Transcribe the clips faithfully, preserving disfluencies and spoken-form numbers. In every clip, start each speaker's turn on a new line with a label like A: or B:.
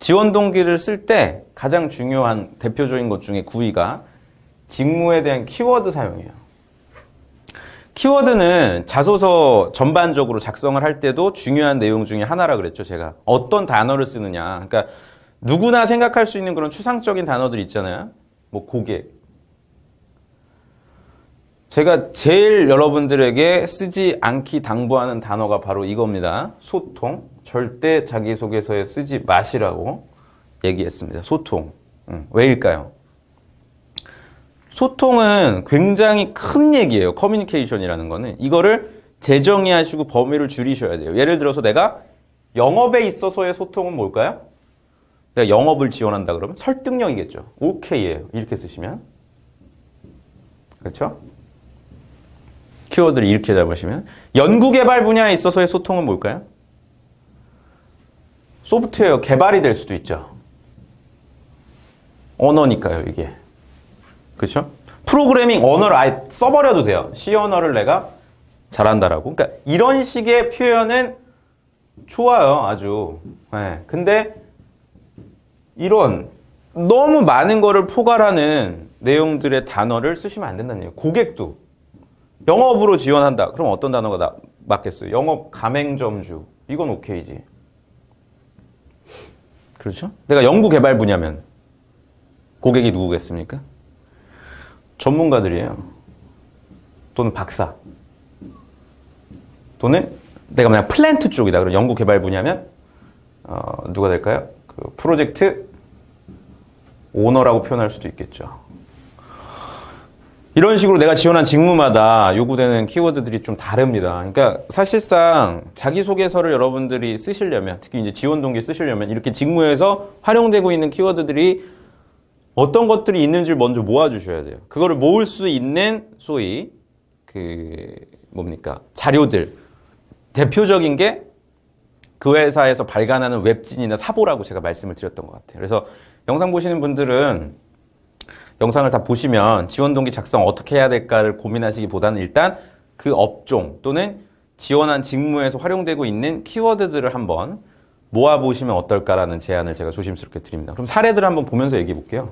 A: 지원 동기를 쓸 때 가장 중요한 대표적인 것 중에 구 위가 직무에 대한 키워드 사용이에요. 키워드는 자소서 전반적으로 작성을 할 때도 중요한 내용 중에 하나라 그랬죠, 제가. 어떤 단어를 쓰느냐. 그러니까 누구나 생각할 수 있는 그런 추상적인 단어들 있잖아요. 뭐 고객. 제가 제일 여러분들에게 쓰지 않기 당부하는 단어가 바로 이겁니다. 소통. 절대 자기소개서에 쓰지 마시라고 얘기했습니다. 소통. 음, 왜일까요? 소통은 굉장히 큰 얘기예요. 커뮤니케이션이라는 거는. 이거를 재정의하시고 범위를 줄이셔야 돼요. 예를 들어서 내가 영업에 있어서의 소통은 뭘까요? 내가 영업을 지원한다 그러면 설득력이겠죠. 오케이예요. 이렇게 쓰시면. 그렇죠? 키워드를 이렇게 잡으시면. 연구개발 분야에 있어서의 소통은 뭘까요? 소프트웨어 개발이 될 수도 있죠. 언어니까요, 이게. 그렇죠? 프로그래밍 언어를 아예 써버려도 돼요. C 언어를 내가 잘한다라고. 그러니까 이런 식의 표현은 좋아요, 아주. 네. 근데 이런 너무 많은 거를 포괄하는 내용들의 단어를 쓰시면 안 된다는 얘기예요. 고객도 영업으로 지원한다. 그럼 어떤 단어가 나, 맞겠어요? 영업 가맹점주. 이건 오케이지. 그렇죠? 내가 연구 개발 분야면 고객이 누구겠습니까? 전문가들이에요. 또는 박사. 또는 내가 만약 플랜트 쪽이다. 그럼 연구 개발 분야면 어, 누가 될까요? 그 프로젝트 오너라고 표현할 수도 있겠죠. 이런 식으로 내가 지원한 직무마다 요구되는 키워드들이 좀 다릅니다. 그러니까 사실상 자기소개서를 여러분들이 쓰시려면, 특히 이제 지원 동기 쓰시려면 이렇게 직무에서 활용되고 있는 키워드들이 어떤 것들이 있는지를 먼저 모아주셔야 돼요. 그거를 모을 수 있는 소위 그 뭡니까 자료들. 대표적인 게 그 회사에서 발간하는 웹진이나 사보라고 제가 말씀을 드렸던 것 같아요. 그래서 영상 보시는 분들은 영상을 다 보시면 지원 동기 작성 어떻게 해야 될까를 고민하시기보다는 일단 그 업종 또는 지원한 직무에서 활용되고 있는 키워드들을 한번 모아보시면 어떨까라는 제안을 제가 조심스럽게 드립니다. 그럼 사례들을 한번 보면서 얘기해 볼게요.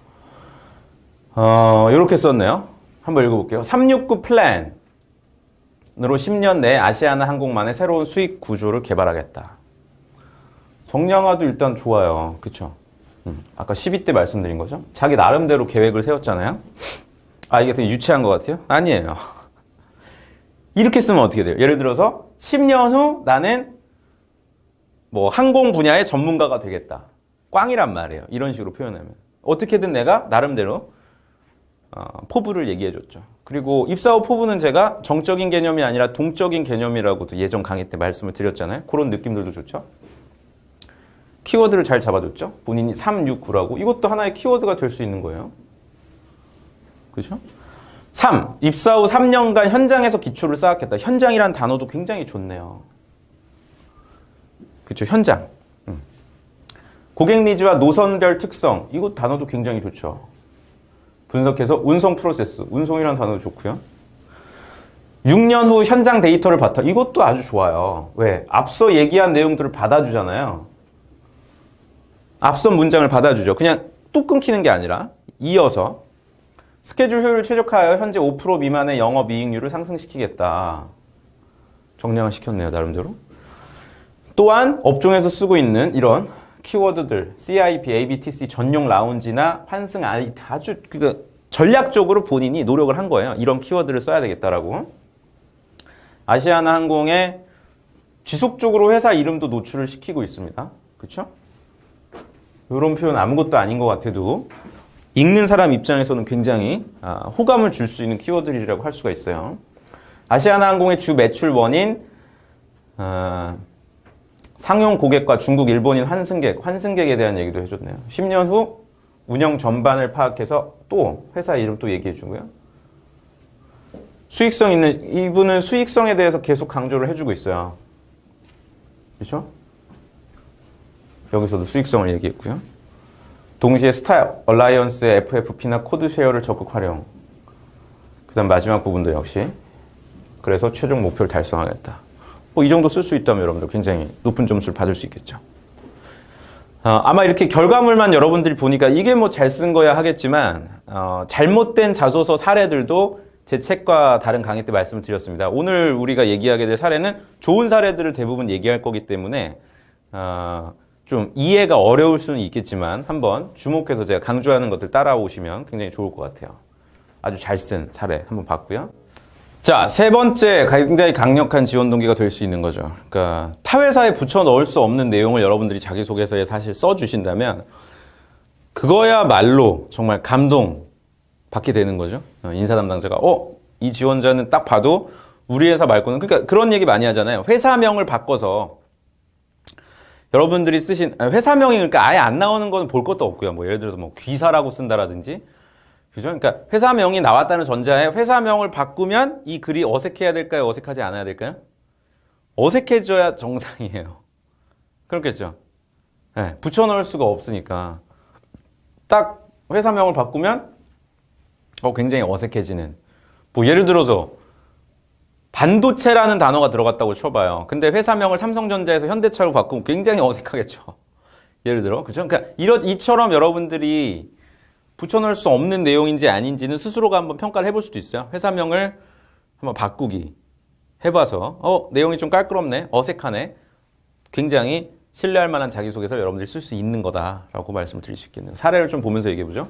A: 어, 이렇게 썼네요. 한번 읽어볼게요. 삼육구 플랜으로 십 년 내에 아시아나 항공만의 새로운 수익 구조를 개발하겠다. 정량화도 일단 좋아요. 그쵸? 음, 아까 십이 때 말씀드린 거죠. 자기 나름대로 계획을 세웠잖아요. 아, 이게 되게 유치한 것 같아요? 아니에요. 이렇게 쓰면 어떻게 돼요? 예를 들어서 십 년 후 나는 뭐 항공 분야의 전문가가 되겠다. 꽝이란 말이에요. 이런 식으로 표현하면. 어떻게든 내가 나름대로 어, 포부를 얘기해줬죠. 그리고 입사 후 포부는 제가 정적인 개념이 아니라 동적인 개념이라고도 예전 강의 때 말씀을 드렸잖아요. 그런 느낌들도 좋죠. 키워드를 잘 잡아줬죠. 본인이 삼육구라고. 이것도 하나의 키워드가 될 수 있는 거예요. 그렇죠? 삼. 입사 후 삼 년간 현장에서 기초를 쌓았겠다. 현장이란 단어도 굉장히 좋네요. 그렇죠? 현장. 음. 고객 니즈와 노선별 특성. 이거 단어도 굉장히 좋죠. 분석해서 운송 프로세스. 운송이라는 단어도 좋고요. 육 년 후 현장 데이터를 바탕. 이것도 아주 좋아요. 왜? 앞서 얘기한 내용들을 받아주잖아요. 앞선 문장을 받아주죠. 그냥 뚝 끊기는 게 아니라 이어서 스케줄 효율을 최적화하여 현재 오 퍼센트 미만의 영업이익률을 상승시키겠다. 정량을 시켰네요. 나름대로. 또한 업종에서 쓰고 있는 이런 키워드들 씨아이피, 에이비티씨 전용 라운지나 환승 아이 아주 그 전략적으로 본인이 노력을 한 거예요. 이런 키워드를 써야 되겠다라고. 아시아나 항공에 지속적으로 회사 이름도 노출을 시키고 있습니다. 그렇죠? 이런 표현 아무것도 아닌 것 같아도 읽는 사람 입장에서는 굉장히 호감을 줄 수 있는 키워드들이라고 할 수가 있어요. 아시아나 항공의 주 매출 원인 어, 상용 고객과 중국, 일본인 환승객, 환승객에 대한 얘기도 해줬네요. 십 년 후 운영 전반을 파악해서 또 회사 이름 또 얘기해 주고요. 수익성 있는, 이분은 수익성에 대해서 계속 강조를 해주고 있어요. 그렇죠? 여기서도 수익성을 얘기했고요. 동시에 스타 얼라이언스의 에프에프피나 코드 쉐어를 적극 활용. 그 다음 마지막 부분도 역시 그래서 최종 목표를 달성하겠다. 뭐 이 정도 쓸 수 있다면 여러분들 굉장히 높은 점수를 받을 수 있겠죠. 어, 아마 이렇게 결과물만 여러분들이 보니까 이게 뭐 잘 쓴 거야 하겠지만 어, 잘못된 자소서 사례들도 제 책과 다른 강의 때 말씀을 드렸습니다. 오늘 우리가 얘기하게 될 사례는 좋은 사례들을 대부분 얘기할 거기 때문에 어, 좀 이해가 어려울 수는 있겠지만 한번 주목해서 제가 강조하는 것들 따라오시면 굉장히 좋을 것 같아요. 아주 잘 쓴 사례 한번 봤고요. 자, 세 번째 굉장히 강력한 지원 동기가 될 수 있는 거죠. 그러니까 타 회사에 붙여 넣을 수 없는 내용을 여러분들이 자기소개서에 사실 써주신다면 그거야말로 정말 감동 받게 되는 거죠. 인사 담당자가 어? 이 지원자는 딱 봐도 우리 회사 말고는, 그러니까 그런 얘기 많이 하잖아요. 회사명을 바꿔서 여러분들이 쓰신 회사명이 그러니까 아예 안 나오는 건 볼 것도 없고요. 뭐 예를 들어서 뭐 귀사라고 쓴다라든지, 그죠? 그러니까 회사명이 나왔다는 전자에 회사명을 바꾸면 이 글이 어색해야 될까요? 어색하지 않아야 될까요? 어색해져야 정상이에요. 그렇겠죠? 네, 붙여넣을 수가 없으니까 딱 회사명을 바꾸면 어, 굉장히 어색해지는. 뭐 예를 들어서 반도체라는 단어가 들어갔다고 쳐봐요. 근데 회사명을 삼성전자에서 현대차로 바꾸면 굉장히 어색하겠죠. 예를 들어, 그죠? 그러니까 이런 이처럼 여러분들이 붙여넣을 수 없는 내용인지 아닌지는 스스로가 한번 평가를 해볼 수도 있어요. 회사명을 한번 바꾸기 해봐서 어 내용이 좀 깔끄럽네, 어색하네, 굉장히 신뢰할 만한 자기소개서를 여러분들이 쓸 수 있는 거다라고 말씀드릴 수 있겠네요. 사례를 좀 보면서 얘기해보죠.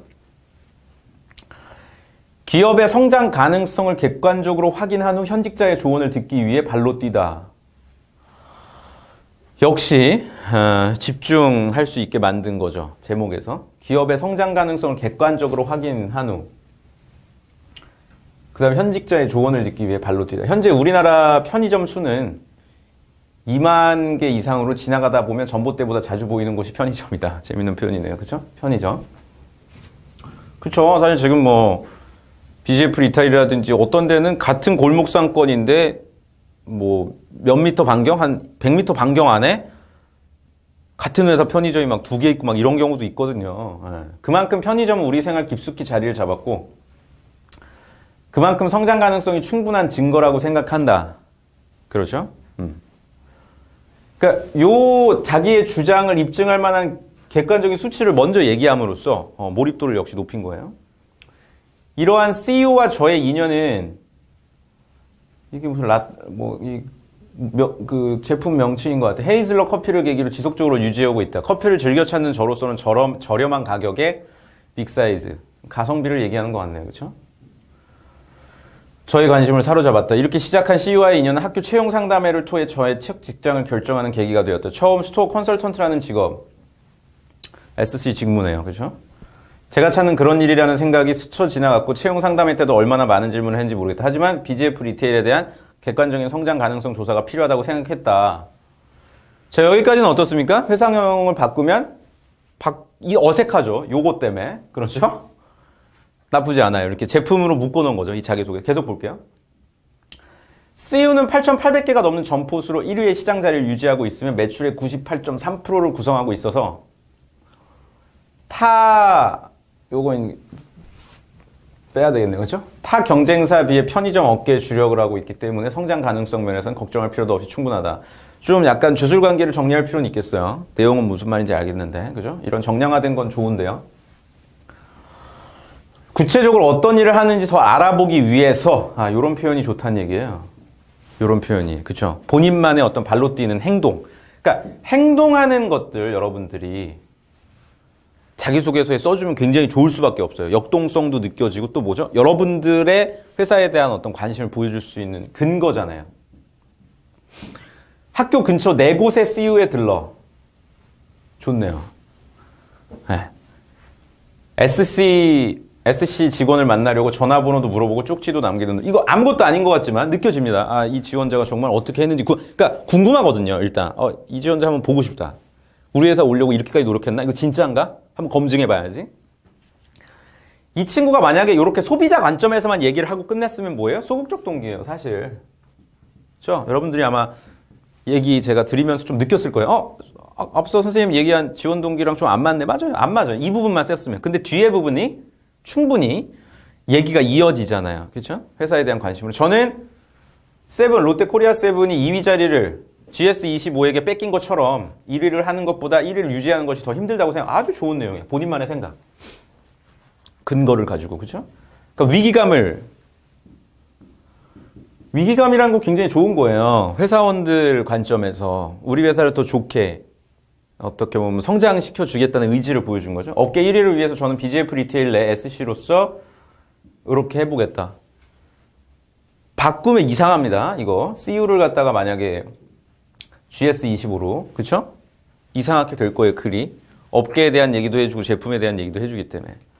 A: 기업의 성장 가능성을 객관적으로 확인한 후 현직자의 조언을 듣기 위해 발로 뛰다. 역시 어, 집중할 수 있게 만든 거죠. 제목에서. 기업의 성장 가능성을 객관적으로 확인한 후 그 다음에 현직자의 조언을 듣기 위해 발로 뛰다. 현재 우리나라 편의점 수는 이만 개 이상으로 지나가다 보면 전봇대보다 자주 보이는 곳이 편의점이다. 재밌는 표현이네요. 그쵸? 편의점. 그쵸? 사실 지금 뭐 비지에프 리타일이라든지 어떤 데는 같은 골목상권인데 뭐 몇 미터 반경? 한 백 미터 반경 안에 같은 회사 편의점이 막 두 개 있고 막 이런 경우도 있거든요. 예. 그만큼 편의점은 우리 생활 깊숙이 자리를 잡았고 그만큼 성장 가능성이 충분한 증거라고 생각한다. 그렇죠? 음. 그러니까 요 자기의 주장을 입증할 만한 객관적인 수치를 먼저 얘기함으로써 어, 몰입도를 역시 높인 거예요. 이러한 씨이오와 저의 인연은 이게 무슨 라, 뭐, 이, 명, 그 제품 명칭인 것 같아. 헤이즐넛 커피를 계기로 지속적으로 유지하고 있다. 커피를 즐겨 찾는 저로서는 저렴, 저렴한 가격에 빅 사이즈. 가성비를 얘기하는 것 같네요. 그렇죠? 저의 관심을 사로잡았다. 이렇게 시작한 씨이오와의 인연은 학교 채용 상담회를 통해 저의 첫 직장을 결정하는 계기가 되었다. 처음 스토어 컨설턴트라는 직업. 에스씨 직무네요. 그렇죠? 제가 찾는 그런 일이라는 생각이 스쳐 지나갔고 채용 상담회 때도 얼마나 많은 질문을 했는지 모르겠다. 하지만 비지에프 리테일에 대한 객관적인 성장 가능성 조사가 필요하다고 생각했다. 자, 여기까지는 어떻습니까? 회사명을 바꾸면 바, 이 어색하죠. 요거 때문에. 그렇죠? 나쁘지 않아요. 이렇게 제품으로 묶어놓은 거죠. 이 자기소개. 계속 볼게요. 씨이오는 팔천팔백 개가 넘는 점포수로 일 위의 시장 자리를 유지하고 있으며 매출의 구십팔 점 삼 퍼센트를 구성하고 있어서 타... 요건 빼야 되겠네요. 그렇죠? 타 경쟁사 비해 편의점 업계에 주력을 하고 있기 때문에 성장 가능성 면에서는 걱정할 필요도 없이 충분하다. 좀 약간 주술관계를 정리할 필요는 있겠어요. 내용은 무슨 말인지 알겠는데. 그죠? 이런 정량화된 건 좋은데요. 구체적으로 어떤 일을 하는지 더 알아보기 위해서 아, 요런 표현이 좋다는 얘기예요. 요런 표현이. 그쵸? 본인만의 어떤 발로 뛰는 행동. 그러니까 행동하는 것들 여러분들이 자기소개서에 써주면 굉장히 좋을 수밖에 없어요. 역동성도 느껴지고 또 뭐죠? 여러분들의 회사에 대한 어떤 관심을 보여줄 수 있는 근거잖아요. 학교 근처 네 곳의 씨이오에 들러. 좋네요. 네. 에스씨, 에스씨 직원을 만나려고 전화번호도 물어보고 쪽지도 남기는, 이거 아무것도 아닌 것 같지만 느껴집니다. 아, 이 지원자가 정말 어떻게 했는지. 구, 그러니까 궁금하거든요. 일단 어, 이 지원자 한번 보고 싶다. 우리 회사 오려고 이렇게까지 노력했나? 이거 진짜인가? 한번 검증해봐야지. 이 친구가 만약에 이렇게 소비자 관점에서만 얘기를 하고 끝냈으면 뭐예요? 소극적 동기예요, 사실. 그렇죠? 여러분들이 아마 얘기 제가 드리면서 좀 느꼈을 거예요. 어? 앞서 선생님 얘기한 지원 동기랑 좀 안 맞네. 맞아요. 안 맞아요. 이 부분만 썼으면. 근데 뒤에 부분이 충분히 얘기가 이어지잖아요. 그렇죠? 회사에 대한 관심으로. 저는 세븐, 롯데 코리아 세븐이 이 위 자리를 지에스 이십오에게 뺏긴 것처럼 일 위를 하는 것보다 일 위를 유지하는 것이 더 힘들다고 생각. 아주 좋은 내용이에요. 본인만의 생각. 근거를 가지고, 그죠? 그러니까 위기감을, 위기감이라는 거 굉장히 좋은 거예요. 회사원들 관점에서 우리 회사를 더 좋게 어떻게 보면 성장시켜 주겠다는 의지를 보여준 거죠. 업계 일 위를 위해서 저는 비지에프 리테일 내 에스씨로서 이렇게 해보겠다. 바꾸면 이상합니다. 이거 씨유를 갖다가 만약에 지에스 이십오로, 그쵸? 이상하게 될 거예요, 글이. 업계에 대한 얘기도 해주고 제품에 대한 얘기도 해주기 때문에.